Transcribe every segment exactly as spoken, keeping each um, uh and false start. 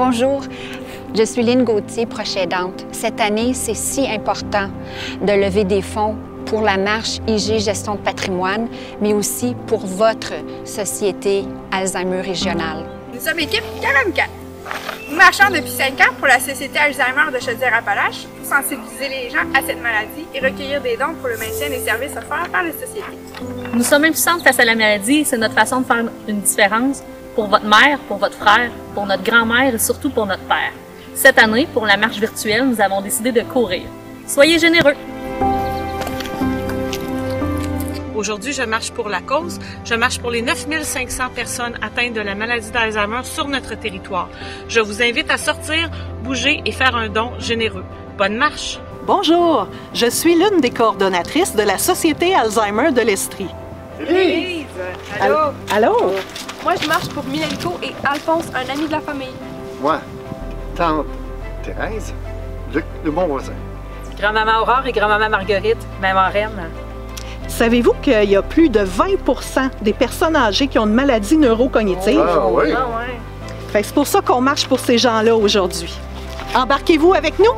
Bonjour, je suis Lynne Gauthier, proche aidante. Cette année, c'est si important de lever des fonds pour la marche I G Gestion de patrimoine, mais aussi pour votre société Alzheimer régionale. Nous sommes équipe quarante-quatre. Nous marchons depuis cinq ans pour la Société Alzheimer de Chaudière-Appalaches pour sensibiliser les gens à cette maladie et recueillir des dons pour le maintien des services offerts par la société. Nous sommes impuissantes face à la maladie et c'est notre façon de faire une différence pour votre mère, pour votre frère, pour notre grand-mère et surtout pour notre père. Cette année, pour la marche virtuelle, nous avons décidé de courir. Soyez généreux! Aujourd'hui, je marche pour la cause. Je marche pour les neuf mille cinq cents personnes atteintes de la maladie d'Alzheimer sur notre territoire. Je vous invite à sortir, bouger et faire un don généreux. Bonne marche! Bonjour, je suis l'une des coordonnatrices de la Société Alzheimer de l'Estrie. Lise! Allô? Allô? Moi, je marche pour Milenko et Alphonse, un ami de la famille. Moi, tante Thérèse, Luc, le bon voisin. Grand-maman Aurore et grand-maman Marguerite, même en reine. Savez-vous qu'il y a plus de vingt pour cent des personnes âgées qui ont une maladie neurocognitive? Ah oui? Ah, ouais. Fait que c'est pour ça qu'on marche pour ces gens-là aujourd'hui. Embarquez-vous avec nous?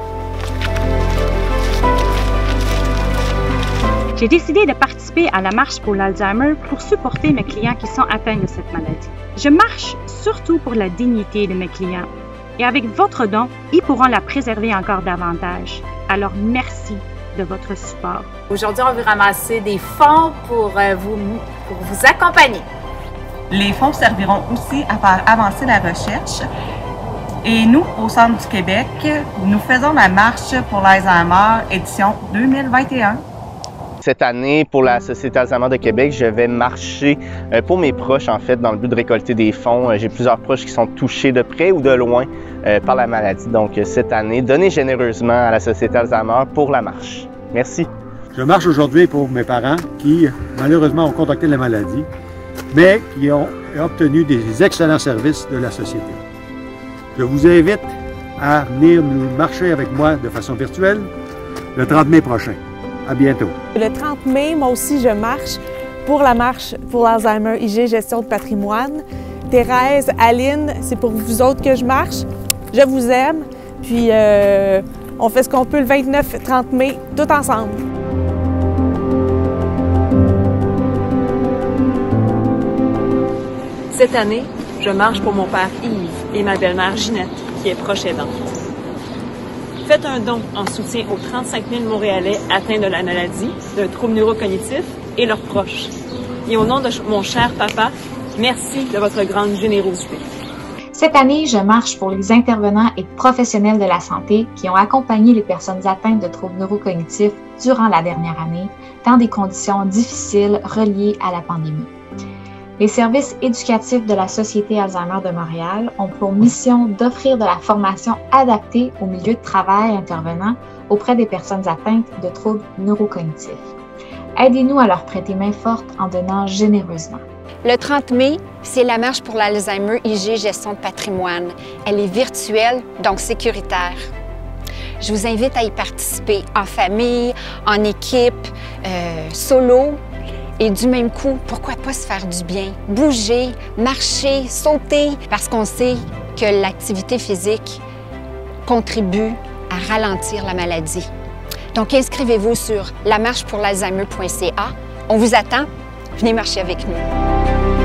J'ai décidé de participer à la marche pour l'Alzheimer pour supporter mes clients qui sont atteints de cette maladie. Je marche surtout pour la dignité de mes clients. Et avec votre don, ils pourront la préserver encore davantage. Alors merci de votre support. Aujourd'hui, on veut ramasser des fonds pour, euh, vous, pour vous accompagner. Les fonds serviront aussi à faire avancer la recherche. Et nous, au Centre du Québec, nous faisons la marche pour l'Alzheimer édition deux mille vingt et un. Cette année, pour la Société Alzheimer de Québec, je vais marcher pour mes proches, en fait, dans le but de récolter des fonds. J'ai plusieurs proches qui sont touchés de près ou de loin par la maladie. Donc, cette année, donnez généreusement à la Société Alzheimer pour la marche. Merci. Je marche aujourd'hui pour mes parents qui, malheureusement, ont contracté la maladie, mais qui ont obtenu des excellents services de la société. Je vous invite à venir nous marcher avec moi de façon virtuelle le trente mai prochain. À bientôt. Le trente mai, moi aussi, je marche pour la marche pour l'Alzheimer I G Gestion de patrimoine. Thérèse, Aline, c'est pour vous autres que je marche. Je vous aime. Puis, euh, on fait ce qu'on peut le vingt-neuf trente mai, tout ensemble. Cette année, je marche pour mon père Yves et ma belle-mère Ginette, qui est proche aidante. Faites un don en soutien aux trente-cinq mille Montréalais atteints de la maladie, d'un trouble neurocognitif et leurs proches. Et au nom de mon cher papa, merci de votre grande générosité. Cette année, je marche pour les intervenants et professionnels de la santé qui ont accompagné les personnes atteintes de troubles neurocognitifs durant la dernière année dans des conditions difficiles reliées à la pandémie. Les services éducatifs de la Société Alzheimer de Montréal ont pour mission d'offrir de la formation adaptée au milieu de travail intervenant auprès des personnes atteintes de troubles neurocognitifs. Aidez-nous à leur prêter main forte en donnant généreusement. Le trente mai, c'est la marche pour l'Alzheimer I G Gestion de patrimoine. Elle est virtuelle, donc sécuritaire. Je vous invite à y participer en famille, en équipe, euh, solo. Et du même coup, pourquoi pas se faire du bien? Bouger, marcher, sauter, parce qu'on sait que l'activité physique contribue à ralentir la maladie. Donc, inscrivez-vous sur la marche pour l'Alzheimer point C A. On vous attend. Venez marcher avec nous.